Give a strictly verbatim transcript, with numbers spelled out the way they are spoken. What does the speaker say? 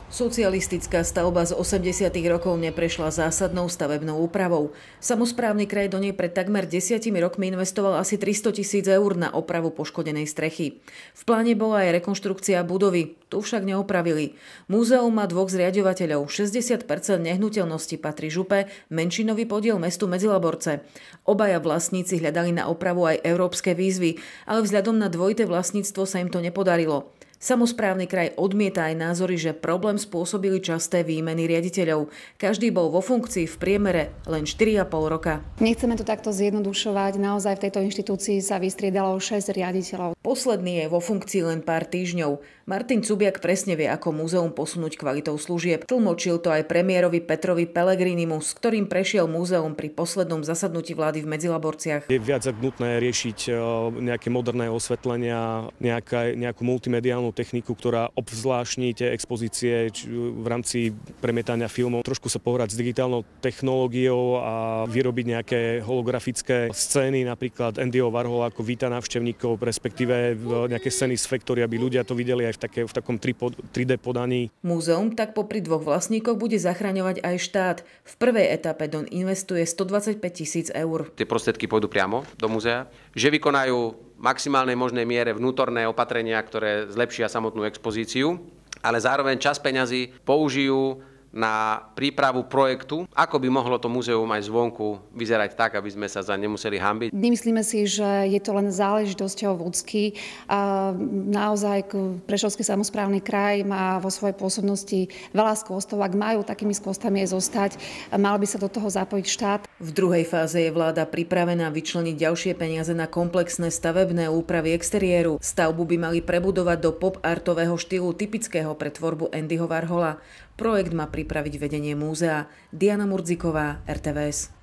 Socialistická stavba z osemdesiatych rokov neprešla zásadnou stavebnou úpravou. Samosprávny kraj do nej pred takmer desiatimi rokmi investoval asi tristo tisíc eur na opravu poškodenej strechy. V pláne bola aj rekonštrukcia budovy, tu však neopravili. Múzeum má dvoch zriaďovateľov, šesťdesiat percent nehnuteľnosti patrí župe, menšinový podiel mestu Medzilaborce. Obaja vlastníci hľadali na opravu aj európske výzvy, ale vzhľadom na dvojité vlastníctvo sa im to nepodarilo. Samosprávny kraj odmieta aj názory, že problém spôsobili časté výmeny riaditeľov. Každý bol vo funkcii v priemere len štyri a pol roka. Nechceme to takto zjednodušovať. Naozaj v tejto inštitúcii sa vystriedalo šesť riaditeľov. Posledný je vo funkcii len pár týždňov. Martin Cubiak presne vie, ako múzeum posunúť kvalitou služieb. Tlmočil to aj premiérovi Petrovi Pellegrinimu, s ktorým prešiel múzeum pri poslednom zasadnutí vlády v Medzilaborciach. Je viac ako nutné riešiť nejaké moderné osvetlenia, nejaká, nejakú multimediálnu techniku, ktorá obzvláštni tie expozície v rámci premietania filmov. Trošku sa pohrať s digitálnou technológiou a vyrobiť nejaké holografické scény, napríklad Andyho Warhola ako víta návštevníkov, respektíve nejaké scény z Factory, aby ľudia to videli aj v, také, v takom tri dé podaní. Múzeum tak popri dvoch vlastníkoch bude zachraňovať aj štát. V prvej etape doň investuje stodvadsaťpäť tisíc eur. Tie prostriedky pôjdu priamo do múzea, že vykonajú v maximálnej možnej miere vnútorné opatrenia, ktoré zlepšia samotnú expozíciu, ale zároveň časť peňazí použijú na prípravu projektu, ako by mohlo to múzeum aj zvonku vyzerať tak, aby sme sa za nemuseli hanbiť. Nemyslíme si, že je to len záležitosťou vúcky. Naozaj Prešovský samosprávny kraj má vo svojej pôsobnosti veľa skvostov. Ak majú takými skvostami aj zostať, mal by sa do toho zapojiť štát. V druhej fáze je vláda pripravená vyčleniť ďalšie peniaze na komplexné stavebné úpravy exteriéru. Stavbu by mali prebudovať do pop-artového štýlu typického pre tvorbu Andyho Warhola. Projekt má pripraviť vedenie múzea. Diana Murdziková, er té vé es.